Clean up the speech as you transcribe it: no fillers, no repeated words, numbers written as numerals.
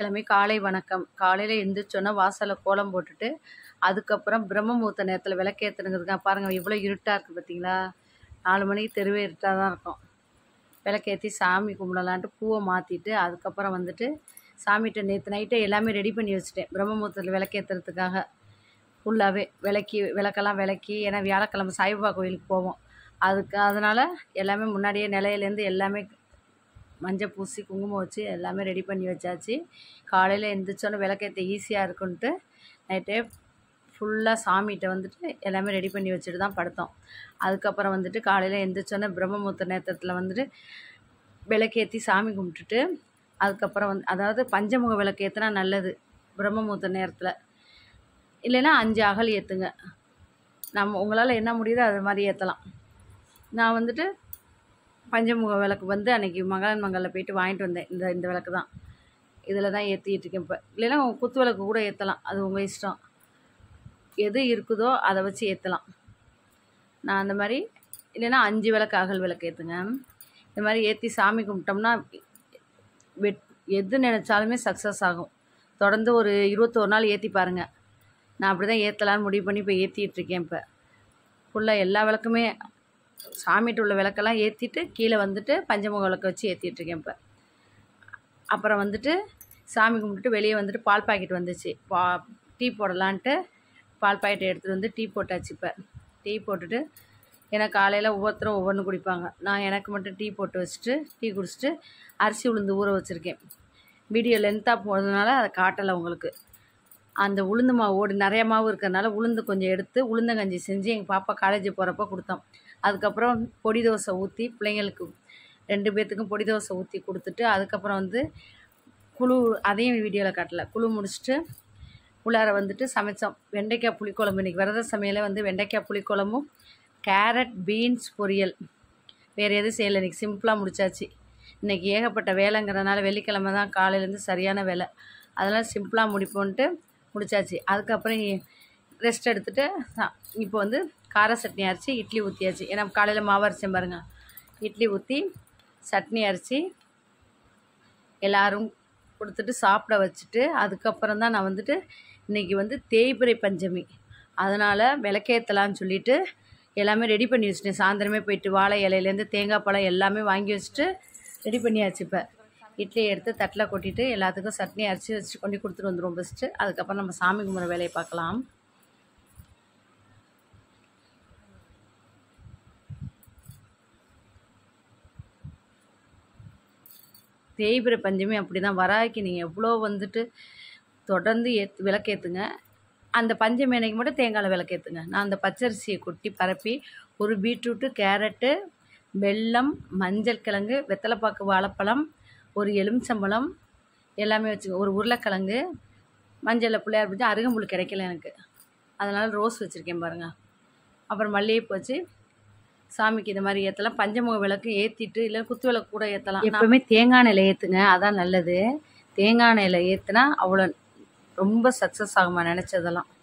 வெள்ளிக்கிழமை காலை வணக்கம். காலையில எந்திரிச்சோன்னா வாசல்ல கோலம் போட்டுட்டு, அதுக்கப்புறம் பிரம்ம முகூர்த்த நேரத்தில விளக்கேத்தணுங்கிறதுக்காக பாருங்க இவ்வளோ இருட்டா இருக்கு பார்த்தீங்களா? 4 மணிக்கு தெருவே இருட்டா தான் இருக்கும். விளக்கேத்தி சாமி கும்பிடலான்ட்டு பூவ மாத்திட்டு, அதுக்கப்புறம் வந்துட்டு சாமிட்ட நேத்து நைட்டே எல்லாமே ரெடி பண்ணி வச்சுட்டேன். பிரம்ம முகூர்த்தத்தில விளக்கேத்துறதுக்காக ஃபுல்லாவே விளக்கெல்லாம் விளக்கி ஏன்னா வியாழக்கிழமை சாய்பாபா கோயிலுக்கு போவோம். அதனால எல்லாமே முன்னாடியே நிலையிலேருந்து எல்லாமே மஞ்சள் பூசி குங்குமம் வச்சு எல்லாமே ரெடி பண்ணி வச்சாச்சு. காலையில் எழுந்திரிச்சோன்னே விளக்கேற்ற ஈஸியாக இருக்குன்ட்டு நைட்டே ஃபுல்லாக சாமிகிட்ட வந்துட்டு எல்லாமே ரெடி பண்ணி வச்சுட்டு தான் படுத்தோம். அதுக்கப்புறம் வந்துட்டு காலையில் எழுந்திரிச்சோன்னே பிரம்ம முகூர்த்த நேரத்தில் வந்துட்டு விளக்கேற்றி சாமி கும்பிட்டுட்டு அதுக்கப்புறம் அதாவது பஞ்சமுக விளக்கு ஏற்றினா நல்லது பிரம்ம முகூர்த்த நேரத்தில். இல்லைன்னா 5 அகல் ஏற்றுங்க. உங்களால் என்ன முடியுதோ அது மாதிரி ஏற்றலாம். நான் வந்துட்டு பஞ்சமுக விளக்கு வந்து அன்றைக்கி மகான் மங்களில் போயிட்டு வாங்கிட்டு வந்தேன். இந்த விளக்கு தான் இதில் தான் ஏற்றிட்டு இருக்கேன் இப்போ. இல்லைன்னா குத்து விளக்கு கூட ஏற்றலாம், அது உங்கள் இஷ்டம். எது இருக்குதோ அதை வச்சு ஏற்றலாம். நான் அந்த மாதிரி இல்லைன்னா 5 விளக்கு அகல் விளக்கு ஏற்றுங்க. இந்த மாதிரி ஏற்றி சாமி கும்பிட்டோம்னா எது நினச்சாலுமே சக்ஸஸ் ஆகும். தொடர்ந்து ஒரு 21 நாள் ஏற்றி பாருங்கள். நான் அப்படி தான் ஏற்றலான்னு முடிவு பண்ணி இப்போ ஏற்றிட்டுருக்கேன். இப்போ ஃபுல்லாக எல்லா விளக்குமே சாமிகிட்ட உள்ள விளக்கெல்லாம் ஏற்றிட்டு கீழே வந்துட்டு பஞ்சமுக விளக்க வச்சு ஏற்றிட்டுருக்கேன் இப்போ. அப்புறம் வந்துட்டு சாமி கும்பிட்டுட்டு வெளியே வந்துட்டு பால் பாக்கெட் வந்துச்சு. டீ போடலான்ட்டு பால் பாக்கெட் எடுத்துகிட்டு வந்து டீ போட்டாச்சு. இப்போ டீ போட்டுட்டு ஏன்னா காலையில் ஒவ்வொருத்தரும் ஒவ்வொன்று குடிப்பாங்க. நான் எனக்கு மட்டும் டீ போட்டு வச்சுட்டு டீ குடிச்சிட்டு அரிசி உளுந்து ஊற வச்சுருக்கேன். வீடியோ லென்த்தாக போகிறதுனால அதை காட்டலை உங்களுக்கு. அந்த உளுந்து மாவு நிறைய மாவு இருக்கிறதுனால உளுந்து கொஞ்சம் எடுத்து உளுந்தங்கஞ்சி செஞ்சு எங்கள் பாப்பா காலேஜ் போகிறப்ப கொடுத்தோம். அதுக்கப்புறம் பொடி தோசை ஊற்றி பிள்ளைங்களுக்கு 2 பேர்த்துக்கும் பொடி தோசை ஊற்றி கொடுத்துட்டு அதுக்கப்புறம் வந்து அதையும் வீடியோவில் காட்டலை. குழு முடிச்சுட்டு உள்ளார வந்துட்டு சமைச்சோம். வெண்டைக்காய் புளிக்குழம்பு. இன்றைக்கி விரத சமையலே வந்து வெண்டைக்காய் புளிக்குழம்பும் கேரட் பீன்ஸ் பொரியல். வேறு எதுவும் செய்யலை. இன்றைக்கி சிம்பிளாக முடிச்சாச்சு. இன்றைக்கி ஏகப்பட்ட வேலைங்கிறதுனால வெள்ளிக்கிழமை தான் காலையிலேருந்து சரியான வேலை. அதனால் சிம்பிளாக முடிப்போன்ட்டு முடிச்சாச்சு. அதுக்கப்புறம் ரெஸ்ட் எடுத்துகிட்டு இப்போ வந்து கார சட்னி அரைச்சி இட்லி ஊற்றியாச்சு. ஏன்னா காலையில் மாவு அரைச்சேன் பாருங்கள். இட்லி ஊற்றி சட்னி அரைச்சி எல்லோரும் கொடுத்துட்டு சாப்பிட வச்சுட்டு அதுக்கப்புறம் தான் நான் வந்துட்டு இன்றைக்கி வந்து தேய்பிறை பஞ்சமி, அதனால் விளக்கேற்றலான்னு சொல்லிவிட்டு எல்லாமே ரெடி பண்ணி வச்சுட்டேன். சாயந்தரமே போயிட்டு வாழை இலையிலேருந்து தேங்காய் பழம் எல்லாமே வாங்கி வச்சுட்டு ரெடி பண்ணியாச்சு. இப்போ இட்லியை எடுத்து தட்டில் கொட்டிட்டு எல்லாத்துக்கும் சட்னி அரைச்சி வச்சு கொண்டு கொடுத்துட்டு வந்துடுவோம் பெஸ்ட்டு. அதுக்கப்புறம் நம்ம சாமி கும்பிட்ற வேலையை பார்க்கலாம். தேய்பிறை பஞ்சமி அப்படி தான். வராய்க்கு நீங்கள் எவ்வளோ வந்துட்டு தொடர்ந்து விளக்கேற்றுங்க. அந்த பஞ்சமி அன்னைக்கு மட்டும் தேங்காயில் விளக்கேற்றுங்க. நான் அந்த பச்சரிசியை கொட்டி பரப்பி ஒரு பீட்ரூட்டு கேரட்டு வெல்லம் மஞ்சள் கிழங்கு வெத்தலைப்பாக்கு வாழைப்பழம் ஒரு எலுமிச்சம்பழம் எல்லாமே வச்சுக்கோ. ஒரு உருளைக்கிழங்கு மஞ்சளில் பிள்ளையார் பிடிச்சி அருகம்புல் கிடைக்கல எனக்கு, அதனால் ரோஸ் வச்சுருக்கேன் பாருங்கள். அப்புறம் மல்லிகைப்பூ வச்சு சாமிக்கு இந்த மாதிரி ஏற்றலாம். பஞ்சமுக விளக்கு ஏற்றிட்டு இல்லை குத்து விளக்கு கூட ஏற்றலாம். எப்போவுமே தேங்காய் எண்ணெயில் ஏற்றுங்க, அதான் நல்லது. தேங்காய் எண்ணெயில் ஏற்றுனா அவ்வளோ ரொம்ப சக்ஸஸ் ஆகுமா நினச்சதெல்லாம்.